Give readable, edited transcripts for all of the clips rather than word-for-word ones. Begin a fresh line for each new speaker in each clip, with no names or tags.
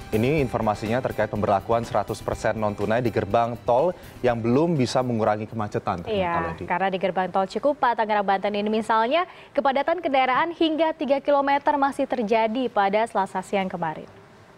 Ini informasinya terkait pemberlakuan 100% non-tunai di gerbang tol yang belum bisa mengurangi kemacetan.
Iya, karena di gerbang tol Cikupa, Tangerang, Banten ini misalnya, kepadatan kendaraan hingga 3 km masih terjadi pada Selasa siang kemarin.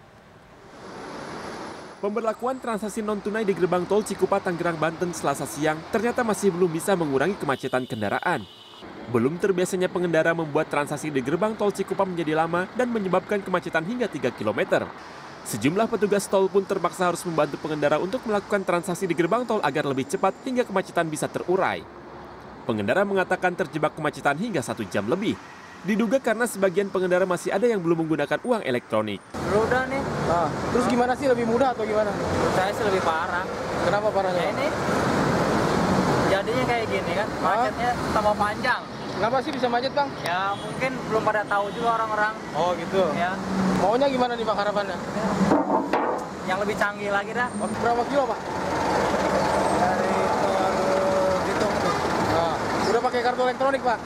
Pemberlakuan transaksi non-tunai di gerbang tol Cikupa, Tangerang, Banten Selasa siang ternyata masih belum bisa mengurangi kemacetan kendaraan. Belum terbiasanya pengendara membuat transaksi di gerbang tol Cikupa menjadi lama dan menyebabkan kemacetan hingga 3 km. Sejumlah petugas tol pun terpaksa harus membantu pengendara untuk melakukan transaksi di gerbang tol agar lebih cepat hingga kemacetan bisa terurai. Pengendara mengatakan terjebak kemacetan hingga 1 jam lebih. Diduga karena sebagian pengendara masih ada yang belum menggunakan uang elektronik.
Udah nih.
Nah, terus gimana sih, lebih mudah atau gimana?
Menurut saya sih lebih parah.
Kenapa parahnya?
Ya ini jadinya kayak gini kan, macetnya tambah panjang.
Kenapa sih bisa macet, Bang?
Ya mungkin belum pada tahu juga orang-orang.
Oh gitu.
Ya.
Maunya gimana nih, Bang, harapannya?
Yang lebih canggih lagi dah.
Berapa kilo, Pak?
Dari Bitung.
Nah, udah pakai kartu elektronik, Pak?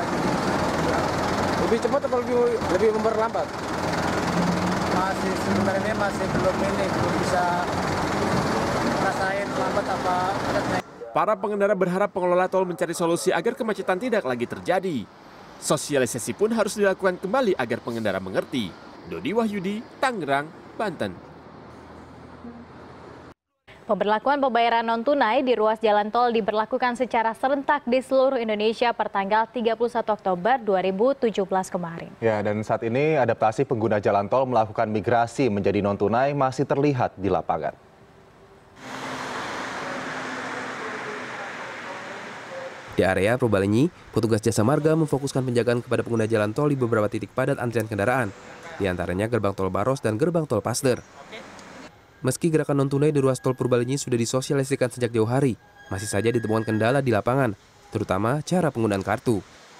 Lebih cepat atau lebih memperlambat?
Masih sebenarnya masih belum bisa rasain lambat apa padatnya.
Para pengendara berharap pengelola tol mencari solusi agar kemacetan tidak lagi terjadi. Sosialisasi pun harus dilakukan kembali agar pengendara mengerti. Dodi Wahyudi, Tangerang, Banten.
Pemberlakuan pembayaran non-tunai di ruas jalan tol diberlakukan secara serentak di seluruh Indonesia pertanggal 31 Oktober 2017 kemarin.
Ya, dan saat ini adaptasi pengguna jalan tol melakukan migrasi menjadi non-tunai masih terlihat di lapangan.
Di area Purbalenyi, petugas jasa marga memfokuskan penjagaan kepada pengguna jalan tol di beberapa titik padat antrian kendaraan, di antaranya gerbang tol Baros dan gerbang tol Pasder. Meski gerakan non-tunai di ruas tol Purbalenyi sudah disosialisasikan sejak jauh hari, masih saja ditemukan kendala di lapangan, terutama cara penggunaan kartu.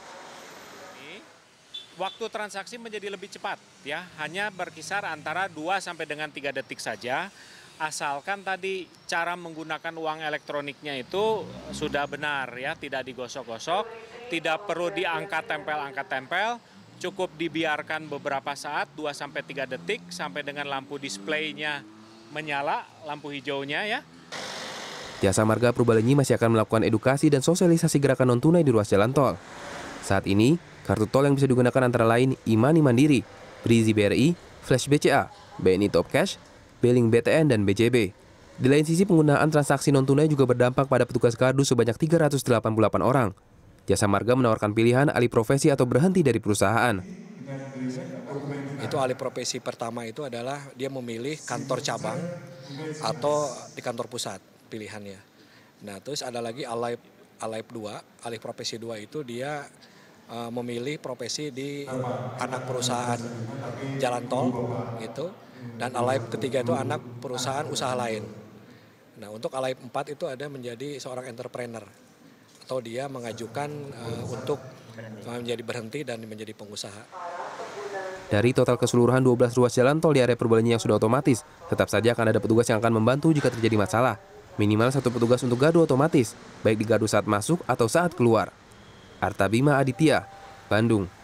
Waktu transaksi menjadi lebih cepat, ya, hanya berkisar antara 2 sampai dengan 3 detik saja. Asalkan tadi cara menggunakan uang elektroniknya itu sudah benar, ya, tidak digosok-gosok, tidak perlu diangkat tempel, cukup dibiarkan beberapa saat 2 sampai 3 detik sampai dengan lampu displaynya menyala, lampu hijaunya, ya.
Jasa Marga Purbalenyi masih akan melakukan edukasi dan sosialisasi gerakan non-tunai di ruas jalan tol. Saat ini, kartu tol yang bisa digunakan antara lain e-money Mandiri, Brizi BRI, Flash BCA, BNI Top Cash, Beling BTN, dan BJB. Di lain sisi, penggunaan transaksi non-tunai juga berdampak pada petugas gardu sebanyak 388 orang. Jasa Marga menawarkan pilihan alih profesi atau berhenti dari perusahaan.
Itu alih profesi pertama itu adalah dia memilih kantor cabang atau di kantor pusat pilihannya. Nah, terus ada lagi alih profesi 2 itu dia memilih profesi di anak perusahaan jalan tol gitu. Dan alaib ketiga itu anak perusahaan usaha lain. Nah, untuk alaib 4 itu ada menjadi seorang entrepreneur atau dia mengajukan untuk menjadi berhenti dan menjadi pengusaha.
Dari total keseluruhan 12 ruas jalan tol di area Purbalenyi yang sudah otomatis, tetap saja akan ada petugas yang akan membantu jika terjadi masalah. Minimal 1 petugas untuk gardu otomatis, baik di gardu saat masuk atau saat keluar. Artabima Aditya, Bandung.